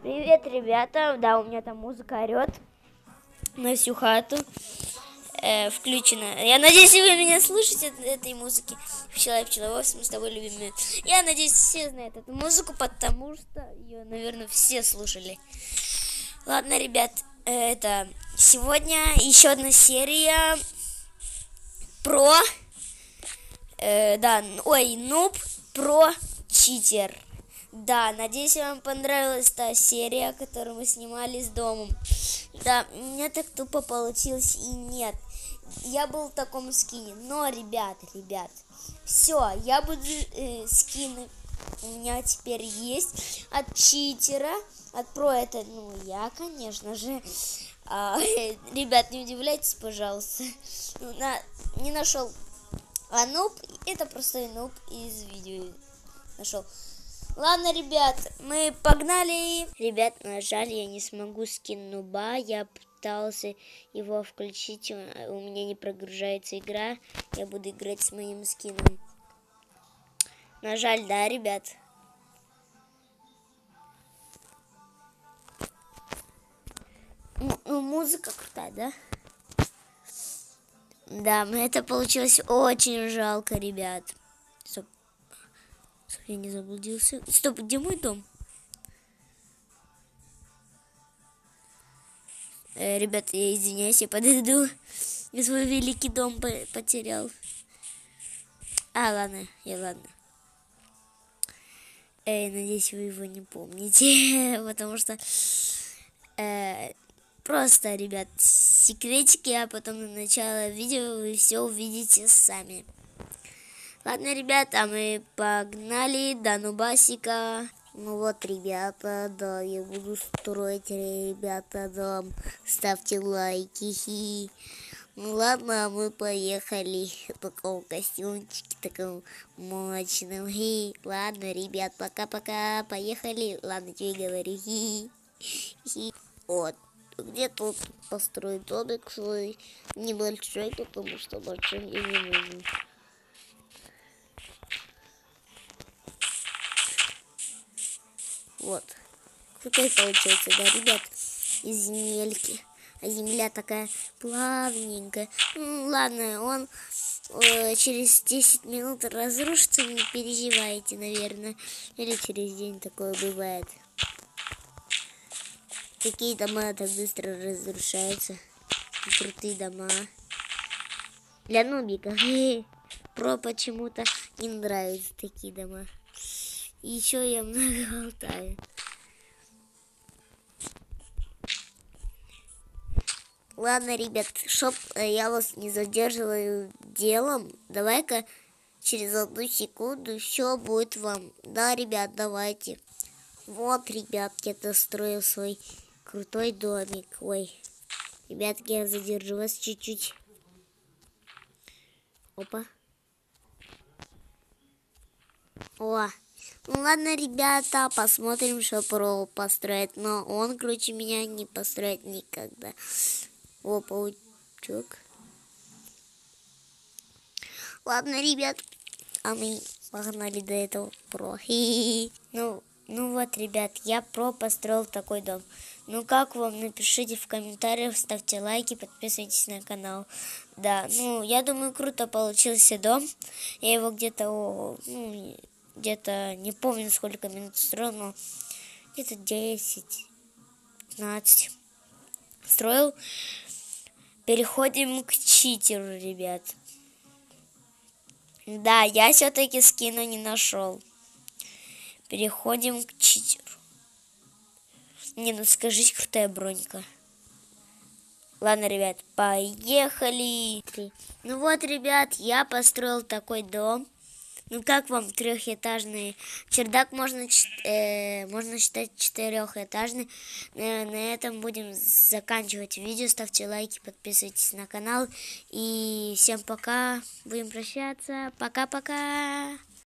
Привет, ребята. Да, у меня там музыка орет на всю хату. Включена. Я надеюсь, вы меня слышите этой музыки. Пчела, мы с тобой любимые. Я надеюсь, все знают эту музыку, потому что ее, наверное, все слушали. Ладно, ребят, это сегодня еще одна серия про... нуб про читер. Да, надеюсь, вам понравилась та серия, которую мы снимали с домом. Да, у меня так тупо получилось и нет. Я был в таком скине. Но, ребят, все, я буду скины. У меня теперь есть от читера, от про это, я, конечно же. Ребят, не удивляйтесь, пожалуйста. Не нашел. А нуб, это простой нуб из видео нашел. Ладно, ребят, мы погнали. Ребят, на жаль, я не смогу скин нуба. Я пытался его включить, у меня не прогружается игра. Я буду играть с моим скином. На жаль, да, ребят. Музыка крутая, да? Да, это получилось очень жалко, ребят. Стоп, я не заблудился. Стоп, где мой дом? Ребята, я извиняюсь, я подойду. Я свой великий дом потерял. Ладно. Надеюсь, вы его не помните. Потому что... Просто, ребят, секретики, а потом на начало видео вы все увидите сами. Ладно, ребята, мы погнали до нубасика. Ну вот, ребята, да, я буду строить, ребята, дом. Ставьте лайки. Ну ладно, мы поехали. В таком костюмчике, таком мощном. Ладно, ребят, пока-пока, поехали. Ладно, тебе говорю. Вот. Где тут построить домик свой небольшой, потому что большой мне не нужен. Вот. Крутой получается, да, ребят, из земельки. А земля такая плавненькая. Ладно, он через 10 минут разрушится, не переживайте, наверное. Или через день такое бывает. Такие дома так быстро разрушаются. Крутые дома. Для нубика. Про почему-то не нравятся такие дома. И еще я много болтаю. Ладно, ребят, чтоб я вас не задерживаю делом, давай-ка через 1 секунду все будет вам. Да, ребят, давайте. Вот, ребят, я достроил свой крутой домик. Ой, ребятки, я задержу вас чуть-чуть. Опа. О, ну ладно, ребята, посмотрим, что про построит. Но он круче меня не построит никогда. О, паучок. Ладно, ребят, а мы погнали до этого про. Ну вот, ребят, я построил такой дом. Ну как вам? Напишите в комментариях, ставьте лайки, подписывайтесь на канал. Да, я думаю, круто получился дом. Я его где-то, не помню, сколько минут строил, но где-то 10-15 строил. Переходим к читеру, ребят. Да, я все-таки скину не нашел. Переходим к читеру. Скажите, крутая бронька. Ладно, ребят, поехали. Ну вот, ребят, я построил такой дом. Ну как вам трехэтажный? Чердак можно считать 4-этажный. На этом будем заканчивать видео. Ставьте лайки, подписывайтесь на канал. И всем пока. Будем прощаться. Пока-пока.